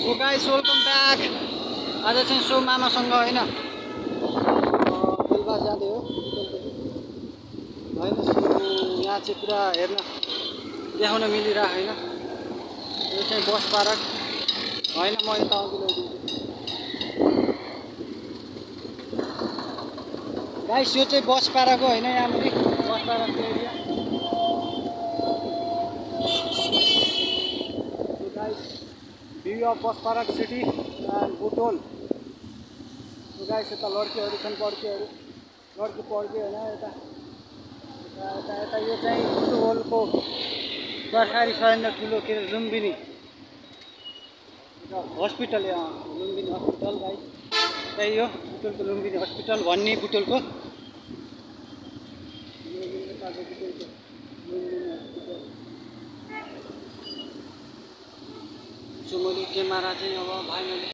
So guys welcome back. आज चाहिँ so मामासँग होइन बेलुका जाँदै हो होइन। सो यहाँ चाहिँ पुरा हेर्न देखाउन मिलिरहेको होइन। यो चाहिँ बस पार्क होइन, म यता अघि लगिदिन्छु गाइस। यो चाहिँ बस पार्क हो होइन, यहाँनिर बस पार्कको area. View of bus park city and Butwal. Guys यता लड्कीहरू छन्, लड्की पड्की होइन। यता यो चाहिँ बुटोलको सरकारी सैन्य ठुलो के अरे Lumbini hospital, Lumbini hospital guys. त्यही हो बुटोलको लुम्बिनी हस्पिटल भन्ने, बुटोलको लुम्बिनी हस्पिटल। सो मैले क्यामेरा चाहिँ अब भाइ मैले